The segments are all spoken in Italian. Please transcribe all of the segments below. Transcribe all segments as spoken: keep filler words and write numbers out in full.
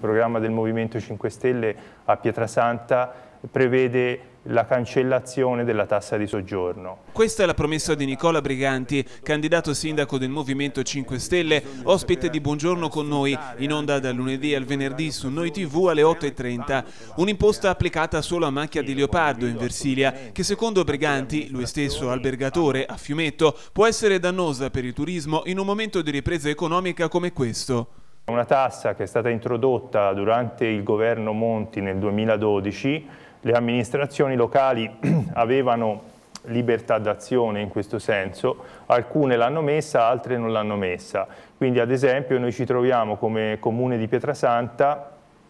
programma del Movimento cinque Stelle a Pietrasanta prevede la cancellazione della tassa di soggiorno. Questa è la promessa di Nicola Briganti, candidato sindaco del Movimento cinque Stelle, ospite di Buongiorno con noi, in onda dal lunedì al venerdì su Noi tivù alle otto e trenta. Un'imposta applicata solo a Macchia di Leopardo in Versilia, che secondo Briganti, lui stesso albergatore a Fiumetto, può essere dannosa per il turismo in un momento di ripresa economica come questo. Una tassa che è stata introdotta durante il governo Monti nel duemiladodici. Le amministrazioni locali avevano libertà d'azione in questo senso, alcune l'hanno messa, altre non l'hanno messa. Quindi ad esempio noi ci troviamo come Comune di Pietrasanta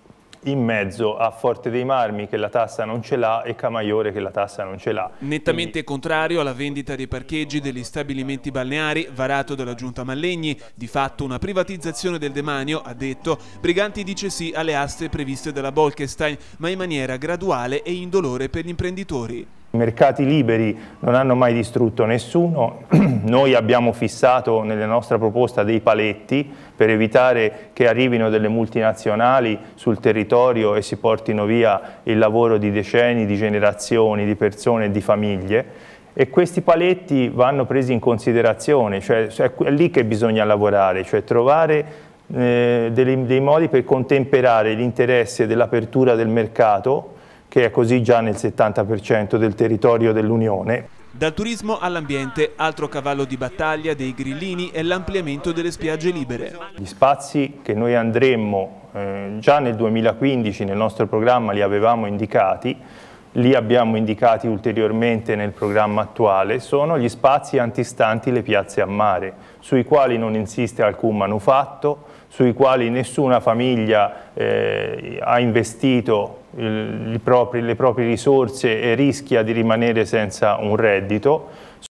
in mezzo a Forte dei Marmi che la tassa non ce l'ha e Camaiore che la tassa non ce l'ha. Nettamente Quindi... contrario alla vendita dei parcheggi degli stabilimenti balneari varato dalla Giunta Mallegni, di fatto una privatizzazione del demanio, ha detto. Briganti dice sì alle aste previste dalla Bolkestein, ma in maniera graduale e indolore per gli imprenditori. I mercati liberi non hanno mai distrutto nessuno, noi abbiamo fissato nella nostra proposta dei paletti per evitare che arrivino delle multinazionali sul territorio e si portino via il lavoro di decenni, di generazioni, di persone e di famiglie, e questi paletti vanno presi in considerazione, cioè è lì che bisogna lavorare, cioè trovare eh, dei, dei modi per contemperare l'interesse dell'apertura del mercato, che è così già nel settanta per cento del territorio dell'Unione. Dal turismo all'ambiente, altro cavallo di battaglia dei grillini è l'ampliamento delle spiagge libere. Gli spazi che noi andremmo, eh, già nel duemilaquindici nel nostro programma li avevamo indicati, li abbiamo indicati ulteriormente nel programma attuale, sono gli spazi antistanti le piazze a mare, sui quali non insiste alcun manufatto, sui quali nessuna famiglia eh, ha investito il, il propri, le proprie risorse e rischia di rimanere senza un reddito.